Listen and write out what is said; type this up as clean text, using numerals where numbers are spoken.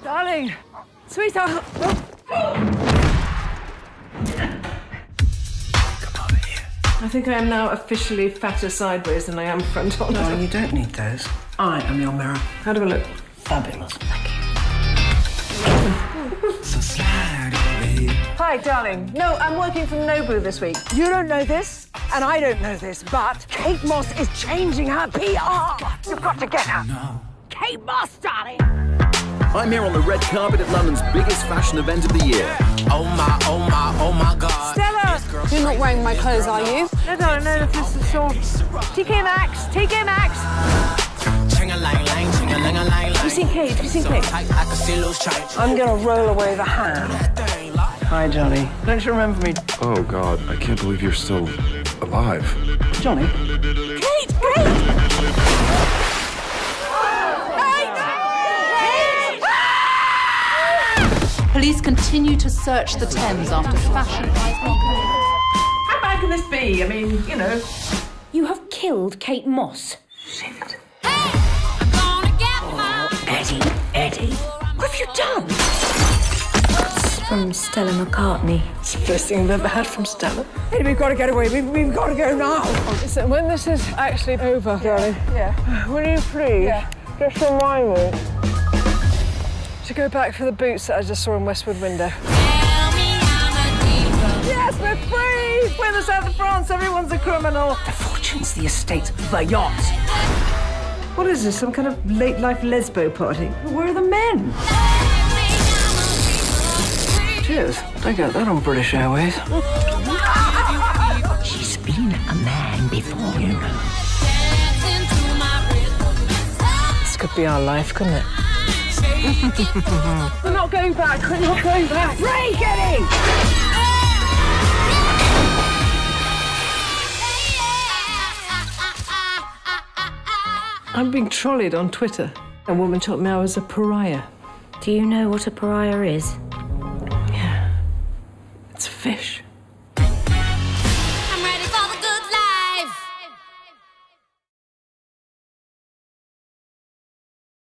Darling, sweetheart. I think I am now officially fatter sideways than I am front on. No, you don't need those. I am your mirror. How do I look? Fabulous. Thank you. So slide away. Hi, darling. No, I'm working from Nobu this week. You don't know this, and I don't know this, but Kate Moss is changing her PR. You've got to get her. No. Kate Moss, darling. I'm here on the red carpet at London's biggest fashion event of the year. Oh my God. Stella! You're not wearing my clothes, are you? No, darling, no, this is all... TK Maxx! TK Maxx! Have you seen Kate? Have you seen Kate? I'm going to roll away the hand. Hi, Johnny. Don't you remember me? Oh, God, I can't believe you're still alive. Johnny? Kate! Kate! Police continue to search the Thames after fashion icon. How bad can this be? I mean, you know... You have killed Kate Moss. Shit. Eddie, what have you done? It's from Stella McCartney. It's the first thing I've ever had from Stella. Eddie, we've got to get away. We've got to go now. Listen, when this is actually over, darling, will you please just remind me to go back for the boots that I just saw in Westwood Window? Yes, we're free! We're in the south of France. Everyone's a criminal. The fortunes, the estate, the yacht. What is this, some kind of late-life lesbo party? Where are the men? Cheers. Don't get that on British Airways. She's been a man before, you know. This could be our life, couldn't it? We're not going back. We're not going back. Break, Eddie! I'm being trolleyed on Twitter. A woman told me I was a pariah. Do you know what a pariah is? Yeah. It's a fish.